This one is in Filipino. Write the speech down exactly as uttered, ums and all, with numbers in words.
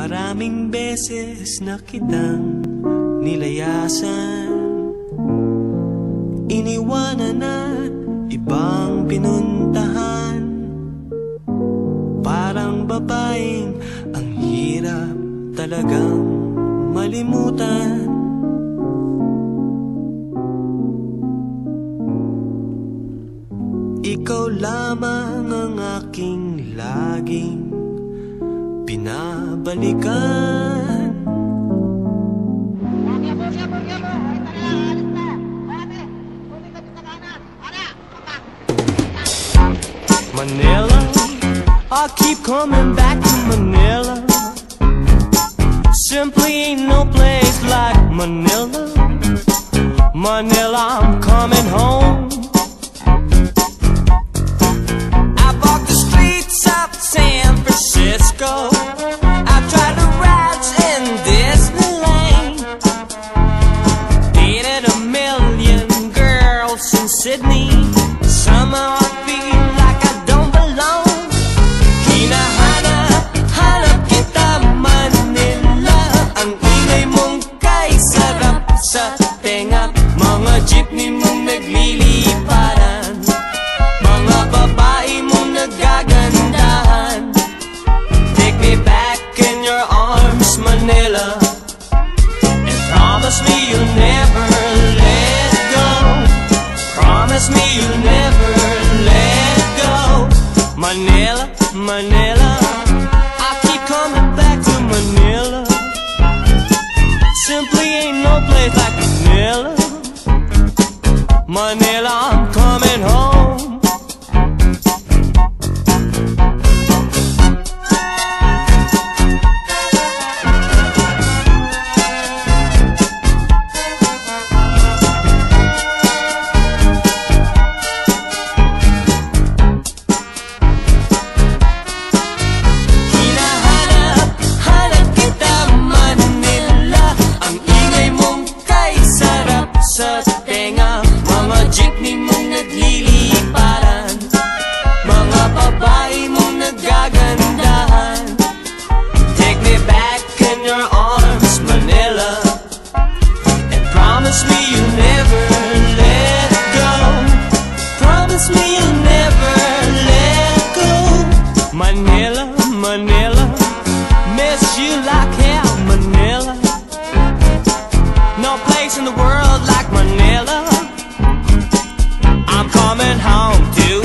Maraming beses na kitang nilayasan, iniwanan at ibang pinuntahan. Parang babaeng ang hirap talagang malimutan. Ikaw lamang ang aking laging pinabalikan. Manila, I keep coming back to Manila. Simply ain't no place like Manila. Manila, I'm coming home. I walk the streets of San Francisco. I tried the rides in Disneyland. Dated a million girls in Sydney. Somehow I feel like I don't belong. Hinahanap, hanap kita Manila. Ang ingay mong kay sarap sa tenga. Mga jeepney mong nagliliparan, mga babae mong nagagandahan. Take me back in your arms, Manila, and promise me you'll never let go. Promise me you'll never let go. Manila, Manila, I keep coming back to Manila. Simply ain't no place like Manila. Manila, I'm coming home. Hinahanap, hanap kita Manila. Ang ingay mong kay sarap sa tenga. Mga jeepney mong nagliliparan, mga babae mong nagagandahan. Take me back in your arms, Manila, and promise me you'll never let go. Promise me you'll never let go. Manila, Manila, miss you like hell, Manila. No place in the world like Manila. I'm coming home to